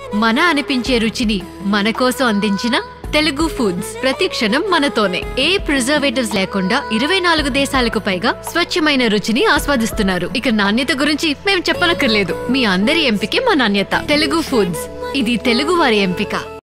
మన అనిపించే రుచిని మన కోసం అందించిన తెలుగు ఫుడ్స్ ప్రతి క్షణం మనతోనే. ఏ ప్రిజర్వేటివ్స్ లేకుండా 24 దేశాలకు పైగా స్వచ్ఛమైన రుచిని ఆస్వాదిస్తున్నారు. ఇక నాణ్యత గురించి మేము చెప్పనక్కర్లేదు. మీ అందరి ఎంపికే మా నాణ్యత. తెలుగు ఫుడ్స్, ఇది తెలుగు వారి ఎంపిక.